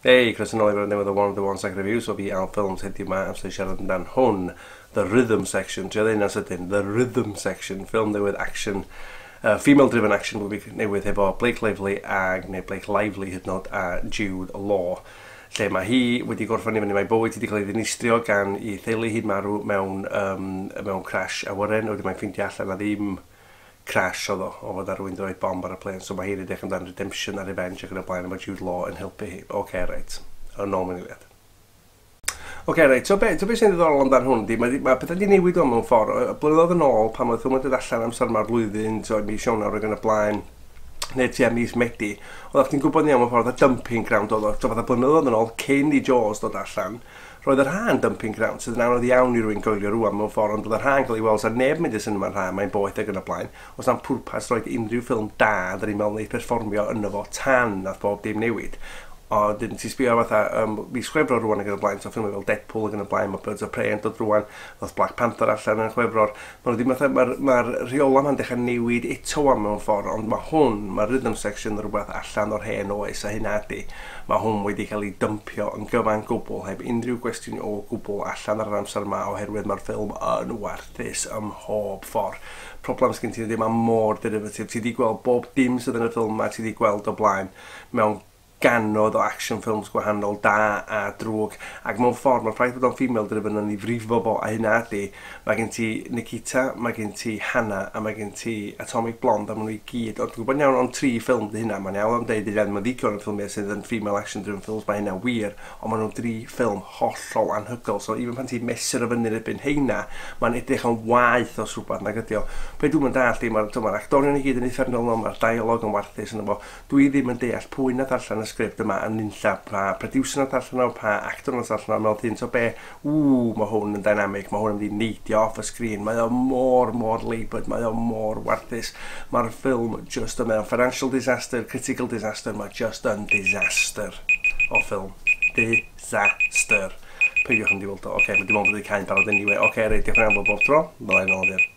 Hey, Chris yn ôl i fod yn newydd o One of the One Second Reviews o fi Al Films heddiw yma am sy'n siarad amdan hwn, The Rhythm Section, tri oedd un as ydyn, The Rhythm Section, ffilm newydd action, female driven action movie newydd efo Blake Lively Blake Lively hyd yn oed a Jude Law, lle mae hi wedi gorffan i fyny mae bywyd wedi cael ei ddinistrio gan i theulu hyd marw mewn crash awyren, wedi mae'n ffeindio allan a ddim crash oedd o fod ar rwy'n droed bomb ar y plane, so mae hi'n edrych amdan redemption a revenge ac yn y blaen efo Jude Law yn helpu hi. Reit, yn ôl mewn iliad. Reit, so beth sy'n ddiddorol amdan hwn, mae pethau wedi newid o mewn ffordd, blynyddoedd yn ôl pan oedd hwnnw dod allan amser mae'r flwyddyn, so mis Ionawr ac yn y blaen, neu tua mis Medi, oedd chdi'n gwybod ni am y ffordd a dumping ground oedd o, so fatha blynyddoedd yn ôl, cyn i Jaws dod allan, roedd yr ha'n dumping ground, sydd yn anodd iawn i rwy'n goelio rwan mewn ffordd, ond oedd yr ha'n cael ei weld, sa'n neb mynd i sy'n yma'r ha, mae'n boeth ag yn y blaen, os na'n pwrpas roed unrhyw ffilm da, dyn ni'n meddwl wneud perfformio yno fo tan nath bob dim newid. O, dyn ti sbio fatha, mis Chwefror rwan ag yn y blaen, so ffilmau fel Deadpool ag yn y blaen, mae Birds of Prey yn dod rwan, oedd Black Panther allan yn Chwefror, mae'r rheola ma'n dechrau newid eto am mewn ffordd, ond mae'r Rhythm Section rhywbeth allan o'r hen oes a hynna ydi. Mae hwn wedi cael ei dympio yn gyfan gwbl, heb unrhyw gwestiwn o gwbl allan ar yr amser yma, oherwydd mae'r ffilm yn warthus ym mhob ffordd. Problem sgyn ti ddim am mor derivative, ti wedi gweld bob dim sydd yn y ffilm yma, ti wedi gweld o blaen mewn ganodd o action films gwahanol da a drwg, ac mewn ffordd mae'r ffaith bod o'n female driven yn ei frifo bo, a hynna ydi, mae gen ti Nikita, mae gen ti Hannah a mae gen ti Atomic Blonde, a maen nhw i gyd, ond dwi'n gwybod iawn o'n 3 ffilm dy hynna, mae'n iawn am deud i ddim yn ddigon yn ffilmiau sydd yn female action driven films, mae hynna wir, ond maen nhw'n 3 ffilm hollol anhygol, so even pan ti'n mesur o fyny erbyn hynna, mae'n edrych yn waith os rhywbeth nag ydi o. Be dwi'n mynd all, mae'r actorion i gyd yn effernol, mae'r dialog yn warthus yn efo, dwi ddim yn deall pwy nath allan y sgript yma yn nunlla, pa producer nath allan o, pa actor nath allan o, mewn ddyn, so be, mae hwn yn dynamic, mae hwn yn mynd i neidio off y sgrin, mae o mor laboured, mae o mor warthus, mae'r ffilm just yn mewn financial disaster, critical disaster, mae just yn disaster o ffilm, disaster. Peidiwch yn di weld o, mae dim ond wedi cael barod anyway, reit, diolch yn aml bob tro, fel ein ôl dir.